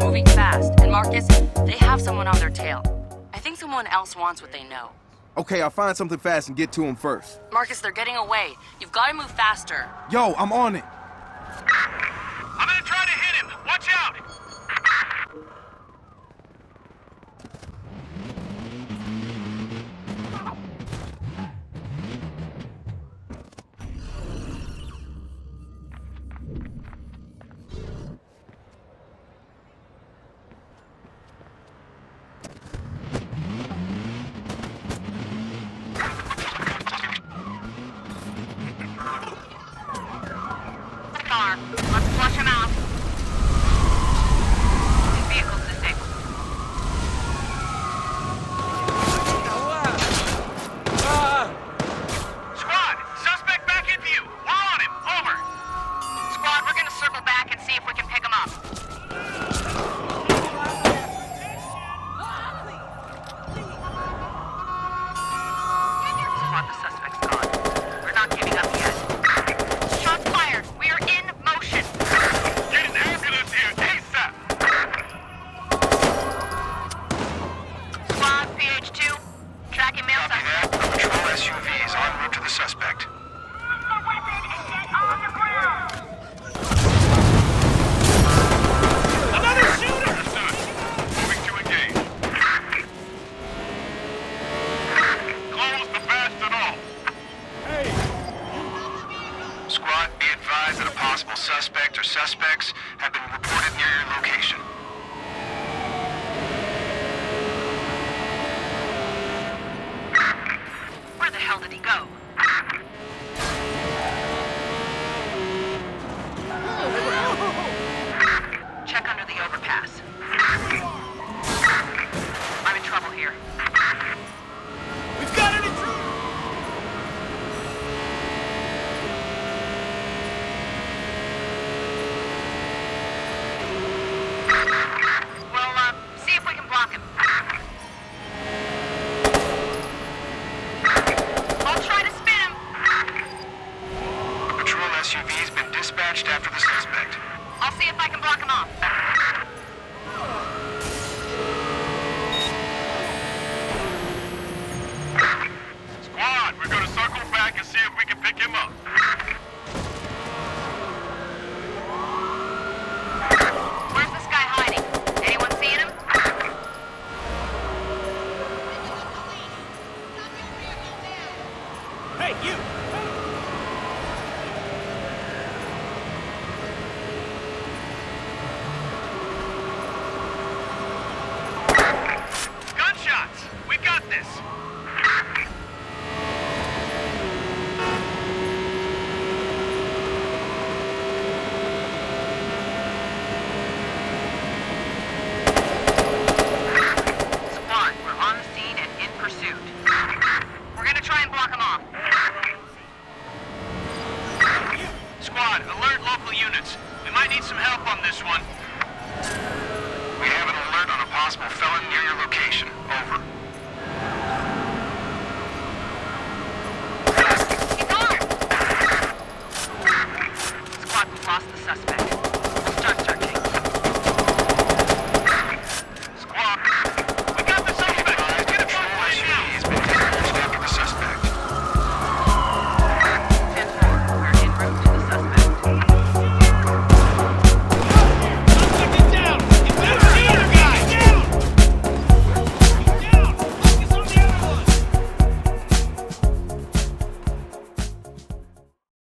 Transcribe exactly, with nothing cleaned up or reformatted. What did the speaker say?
moving fast, and Marcus, they have someone on their tail. I think someone else wants what they know. Okay, I'll find something fast and get to him first. Marcus, they're getting away. You've got to move faster. Yo, I'm on it. I'm gonna try to hit him. Watch out! Let's flush him out. Vehicle's disabled. Squad, suspect back in view. We're on him. Over. Squad, we're gonna circle back and see if we can pick him up. Squad, the suspect's gone. We're not giving up yet. Shots fired. We are in motion. Get an ambulance here, ASAP. Squad, P H two. Tracking male Copy suspect. that. Patrol S U V is en route to the suspect. Another shooter! Understood. Moving to engage. Close the bastard off. Squad, be advised that a possible suspect or suspects have been reported near your location. Where the hell did he go? Check under the overpass. I'm in trouble here. We've got an intruder! Well, uh, see if we can block him. I'll try to spin him. A patrol S U V has been dispatched after the suspect. I'll see if I can block him off. Squad, we're gonna circle back and see if we can pick him up. Where's this guy hiding? Anyone seeing him? Hey, you! Gunshots! We got this!